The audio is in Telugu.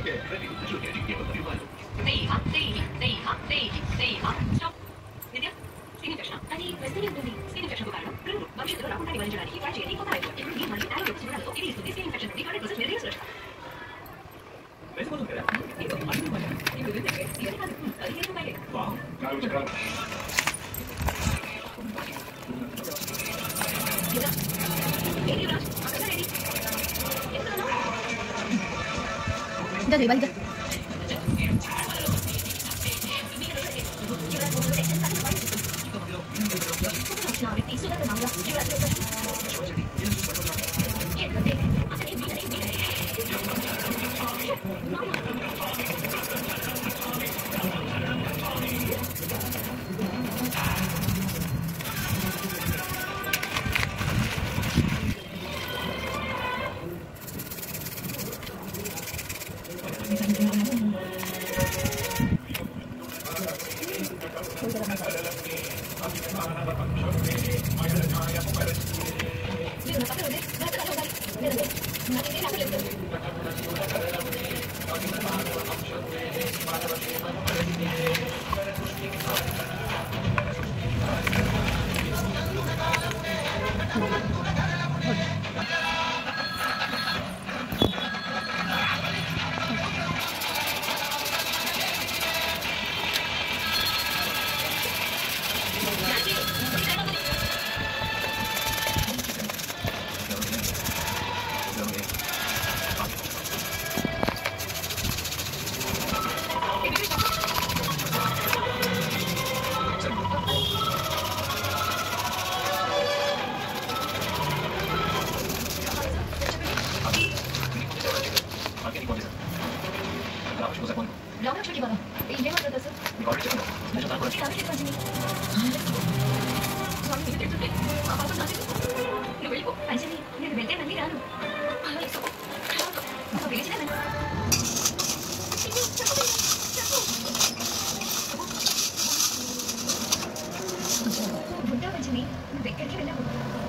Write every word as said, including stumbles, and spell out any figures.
అది వస్తూనే ఉంటుంది. స్కిన్ ఇన్ఫెక్షన్ కారణం క్రిములు భవిష్యత్తులో రాకుండా నివారించడానికి ట్రై చేయండి కొత్త రైతు ఇప్పుడు మీరు మరియు యాంటీబయాటిక్స్ చూడడంతో ఇది ఇస్తుంది స్కిన్ ఇన్ఫెక్షన్ నుండి హండ్రెడ్ పర్సెంట్ మెరుగైన సురక్ష. ఇప్పుడు మళ్ళీ మళ్ళీ ఇప్పుడు వెళ్తే ఇది కాదు అది ఏదో బయట వావ్ కాదు కదా ఇదా ఏది రా అక్కడ రెడీ ఎక్కడ ఇదా దివాలిదా ఎక్కడికి వెళ్ళకు.